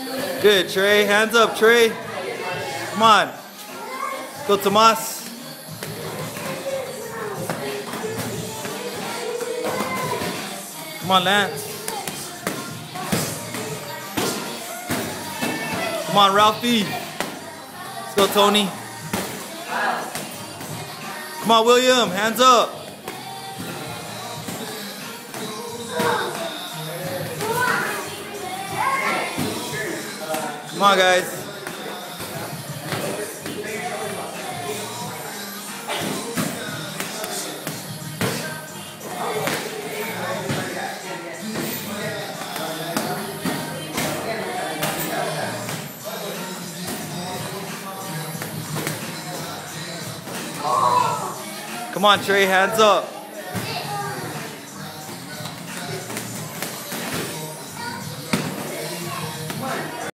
Good, Trey. Hands up, Trey. Come on. Go, Tomas. Come on, Lance. Come on, Ralphie. Let's go, Tony. Come on, William. Hands up. Come on, guys. Come on, Trey, hands up.